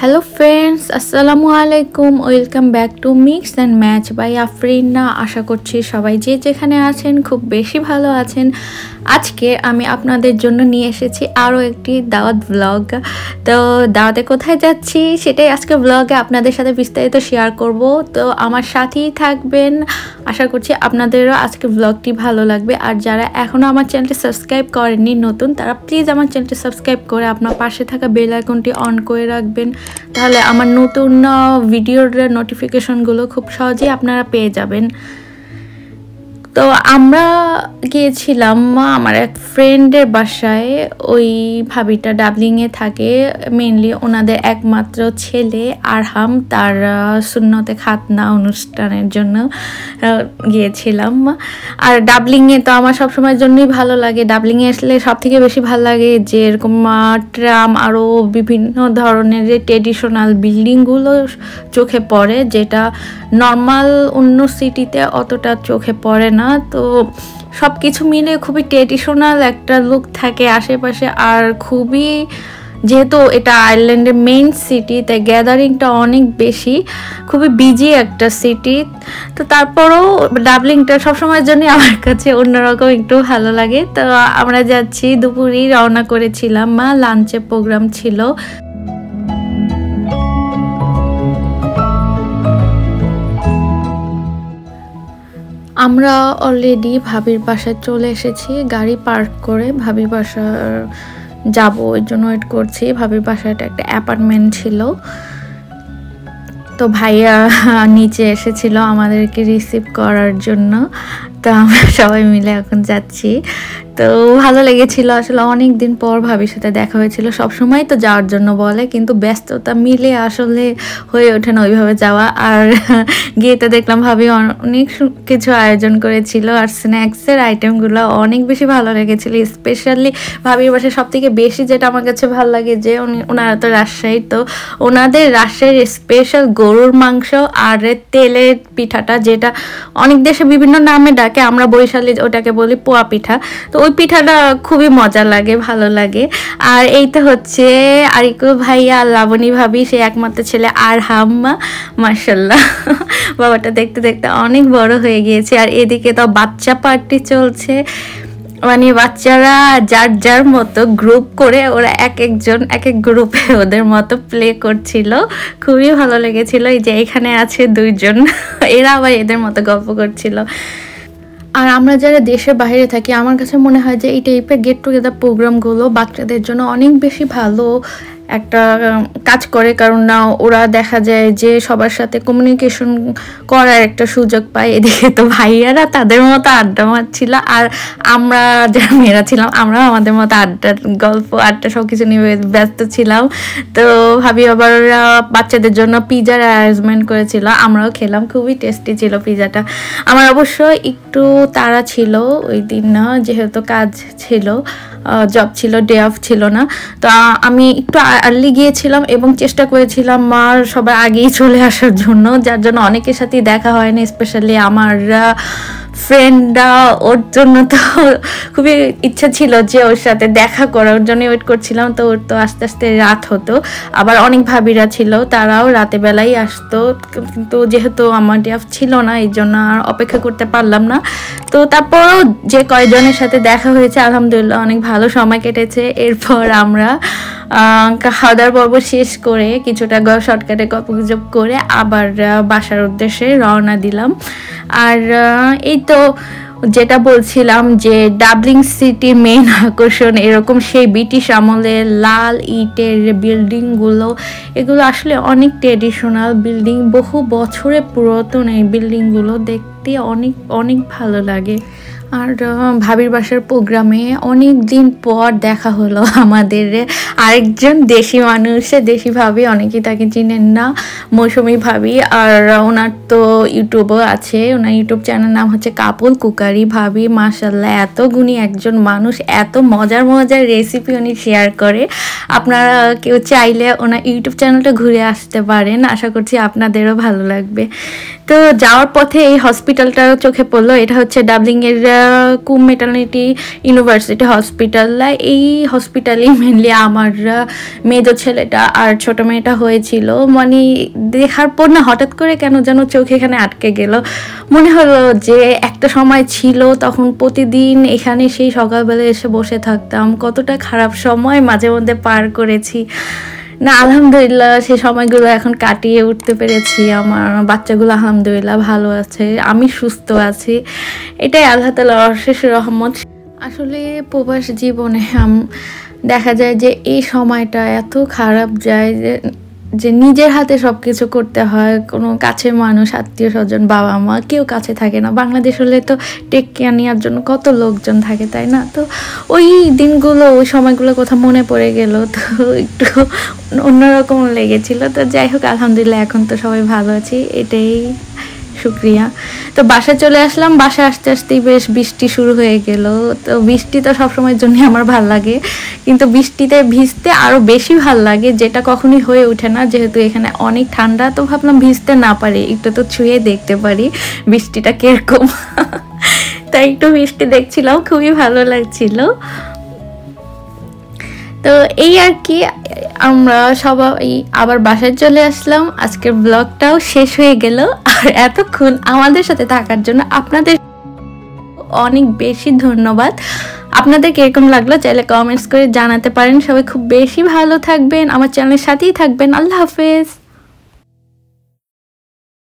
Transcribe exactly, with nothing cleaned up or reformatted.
Hello friends, আসসালামু আলাইকুম। Welcome back to mix and match by Afrina. আশা করছি সবাই যে যেখানে আছেন খুব বেশি ভালো আছেন। আজকে আমি আপনাদের জন্য নিয়ে এসেছি আরও একটি দাওয়াত ব্লগ। তো দাওয়াতে কোথায় যাচ্ছি সেটাই আজকে ব্লগে আপনাদের সাথে বিস্তারিত শেয়ার করব। তো আমার সাথেই থাকবেন। আশা করছি আপনাদেরও আজকে ব্লগটি ভালো লাগবে। আর যারা এখনও আমার চ্যানেলটি সাবস্ক্রাইব করেননি নতুন, তারা প্লিজ আমার চ্যানেলটি সাবস্ক্রাইব করে আপনার পাশে থাকা বেল আইকনটি অন করে রাখবেন। তাহলে আমার নতুন ভিডিওর নোটিফিকেশনগুলো খুব সহজেই আপনারা পেয়ে যাবেন। তো আমরা গিয়েছিলাম আমার এক ফ্রেন্ডের বাসায়। ওই ভাবিটা ডাবলিংয়ে থাকে। মেনলি ওনাদের একমাত্র ছেলে আরহাম তার সুন্নতে খাতনা অনুষ্ঠানের জন্য গিয়েছিলাম। আর ডাবলিংয়ে তো আমার সবসময়ের জন্যই ভালো লাগে। ডাবলিংয়ে আসলে সব থেকে বেশি ভালো লাগে যে এরকম ট্রাম আরও বিভিন্ন ধরনের যে ট্রেডিশনাল বিল্ডিংগুলো চোখে পড়ে, যেটা নর্মাল অন্য সিটিতে অতটা চোখে পড়ে না। তো সব কিছু মিলে খুবই ট্রেডিশনাল একটা লুক থাকে আশেপাশে। আর খুবই, যেহেতু এটা আয়ারল্যান্ডের মেইন সিটি, তাই গ্যাদারিংটা অনেক বেশি, খুবই বিজি একটা সিটি। তো তারপরেও ডাবলিংটা সবসময়ের জন্যই আমার কাছে অন্যরকম একটু ভালো লাগে। তো আমরা যাচ্ছি, দুপুরেই রওনা করেছিলাম, মা লাঞ্চে প্রোগ্রাম ছিল। আমরা অলরেডি ভাবির বাসায় চলে এসেছি। গাড়ি পার্ক করে ভাবির বাসা যাবো, ওই জন্য ওয়েট করছি। ভাবির বাসাটা একটা অ্যাপার্টমেন্ট ছিল। তো ভাইয়া নিচে এসেছিল আমাদেরকে রিসিভ করার জন্য। তো আমরা সবাই মিলে এখন যাচ্ছি। তো ভালো লেগেছিল আসলে, অনেক দিন পর ভাবির সাথে দেখা হয়েছিল। সবসময় তো যাওয়ার জন্য বলে, কিন্তু ব্যস্ততা মিলে আসলে হয়ে ওঠে না ওইভাবে যাওয়া। আর গিয়ে তো দেখলাম ভাবি অনেক কিছু আয়োজন করেছিল, আর স্ন্যাক্সের আইটেমগুলো অনেক বেশি ভালো লেগেছিল। স্পেশালি ভাবির বাসায় সব থেকে বেশি যেটা আমার কাছে ভালো লাগে, যে উনি ওনারা তো রাজশাহী, তো ওনাদের রাজশাহীর স্পেশাল গরুর মাংস আর তেলের পিঠাটা, যেটা অনেক দেশে বিভিন্ন নামে ডাকে, আমরা বরিশালে ওটাকে বলি পোয়া পিঠা। তো ওই পিঠাটা খুবই মজা লাগে, ভালো লাগে। আর এই তো হচ্ছে আরিকু ভাইয়া আর লাবণী ভাবি, সে একমাত্র ছেলে আরহাম। মাশাআল্লাহ, বাবাটা দেখতে দেখতে অনেক বড় হয়ে গিয়েছে। আর এদিকে তো বাচ্চা পার্টি চলছে, মানে বাচ্চারা যার যার মতো গ্রুপ করে ওরা এক একজন এক এক গ্রুপে ওদের মতো প্লে করছিল। খুবই ভালো লেগেছিল। এই যে এখানে আছে দুইজন, এরা আবার এদের মতো গল্প করছিল। আর আমরা যারা দেশের বাইরে থাকি, আমার কাছে মনে হয় যে এই টাইপের গেট টুগেদার প্রোগ্রামগুলো বাচ্চাদের জন্য অনেক বেশি ভালো একটা কাজ করে। কারণ না, ওরা দেখা যায় যে সবার সাথে কমিউনিকেশন করার একটা সুযোগ পায়। এদিকে তো ভাইয়ারা তাদের মতো আড্ডা মারছিল, আর আমরা যারা মেয়েরা ছিলাম আমরা আমাদের মতো আড্ডার গল্প আড্ডা সব কিছু নিয়ে ব্যস্ত ছিলাম। তো ভাবি আবার বাচ্চাদের জন্য পিজার অ্যারেঞ্জমেন্ট করেছিল, আমরাও খেলাম। খুবই টেস্টি ছিল পিজাটা। আমার অবশ্য একটু তাড়া ছিল ওই দিন, না যেহেতু কাজ ছিল, জব ছিল, ডে অফ ছিল না। তো আমি একটু আর্লি গিয়েছিলাম এবং চেষ্টা করেছিলাম মার সবার আগেই চলে আসার জন্য, যার জন্য অনেকের সাথেই দেখা হয়নি। স্পেশালি আমার ফ্রেন্ডরা, ওর জন্য তো খুবই ইচ্ছা ছিল যে ওর সাথে দেখা করার জন্য ওয়েট করছিলাম। তো ওর তো আস্তে আস্তে রাত হতো। আবার অনেক ভাবিরা ছিল, তারাও রাতে বেলাই আসতো, কিন্তু যেহেতু আমার ডে অফ ছিল না, এই জন্য আর অপেক্ষা করতে পারলাম না। তো তারপরও যে কয়েকজনের সাথে দেখা হয়েছে আলহামদুলিল্লাহ অনেক ভালো সময় কেটেছে। এরপর আমরা খাওয়া দাওয়ার পর্ব শেষ করে কিছুটা শর্টকাটে গল্পগুজব করে আবার বাসার উদ্দেশ্যে রওনা দিলাম। আর এই তো যেটা বলছিলাম যে ডাবলিং সিটির মেইন আকর্ষণ এরকম সেই ব্রিটিশ আমলের লাল ইটের বিল্ডিংগুলো, এগুলো আসলে অনেক ট্রেডিশনাল বিল্ডিং, বহু বছরের পুরাতন এই বিল্ডিংগুলো দেখতে অনেক অনেক ভালো লাগে। আর ভাবির বাসার প্রোগ্রামে অনেক দিন পর দেখা হলো আমাদের আরেকজন দেশি মানুষ, দেশি ভাবি, অনেকেই তাকে চিনেন না, মৌসুমি ভাবি। আর ওনার তো ইউটিউবও আছে, ওনার ইউটিউব চ্যানেল নাম হচ্ছে কাপুল কুকারি। ভাবি মাশাআল্লাহ এত গুণী একজন মানুষ, এত মজার মজার রেসিপি উনি শেয়ার করে। আপনারা কেউ চাইলে ওনার ইউটিউব চ্যানেলটা ঘুরে আসতে পারেন, আশা করছি আপনাদেরও ভালো লাগবে। তো যাওয়ার পথে এই হসপিটালটা চোখে পড়লো, এটা হচ্ছে ডাবলিংয়ের কুম মেটার্নিটি ইউনিভার্সিটি হসপিটাল। এই হসপিটালেই মেনলি আমার মেজো ছেলেটা আর ছোট মেয়েটা হয়েছিল। মানে দেখার পর না হঠাৎ করে কেন যেন চোখ এখানে আটকে গেল, মনে হলো যে একটা সময় ছিল তখন প্রতিদিন এখানে সেই সকালবেলা এসে বসে থাকতাম, কতটা খারাপ সময় মাঝে মধ্যে পার করেছি না। আলহামদুলিল্লাহ সেই সময়গুলো এখন কাটিয়ে উঠতে পেরেছি, আমার বাচ্চাগুলো আলহামদুলিল্লাহ ভালো আছে, আমি সুস্থ আছি, এটাই আল্লাহ তাআলার অশেষ রহমত। আসলে প্রবাস জীবনে দেখা যায় যে এই সময়টা এত খারাপ যায় যে যে নিজের হাতে সব কিছু করতে হয়, কোনো কাছের মানুষ আত্মীয় স্বজন বাবা মা কেউ কাছে থাকে না। বাংলাদেশ হলে তো টেক কেয়ার নেওয়ার জন্য কত লোকজন থাকে, তাই না? তো ওই দিনগুলো ওই সময়গুলো কথা মনে পড়ে গেল, তো একটু অন্যরকম লেগেছিল। তো যাই হোক আলহামদুলিল্লাহ এখন তো সবাই ভালো আছি, এটাই শুক্রিয়া। তো বাসায় চলে আসলাম, বাসায় আসতে আসতেই বেশ বৃষ্টি শুরু হয়ে গেল। তো বৃষ্টি তো সবসময়ের জন্য আমার ভাল লাগে, কিন্তু বৃষ্টিতে ভিজতে আরও বেশি ভাল লাগে, যেটা কখনোই হয়ে ওঠে না যেহেতু এখানে অনেক ঠান্ডা। তো ভাবলাম ভিজতে না পারি একটু তো ছুঁয়ে দেখতে পারি বৃষ্টিটা কীরকম। তাই একটু বৃষ্টি দেখছিলাম, খুবই ভালো লাগছিল। তো এই আর কি, আমরা সবাই আবার বাসায় চলে আসলাম, আজকের ব্লগটাও শেষ হয়ে গেল। আর এতক্ষণ আমাদের সাথে থাকার জন্য আপনাদের অনেক বেশি ধন্যবাদ। আপনাদের কিরকম লাগলো চাইলে কমেন্টস করে জানাতে পারেন। সবাই খুব বেশি ভালো থাকবেন, আমার চ্যানেলের সাথেই থাকবেন। আল্লাহ হাফেজ।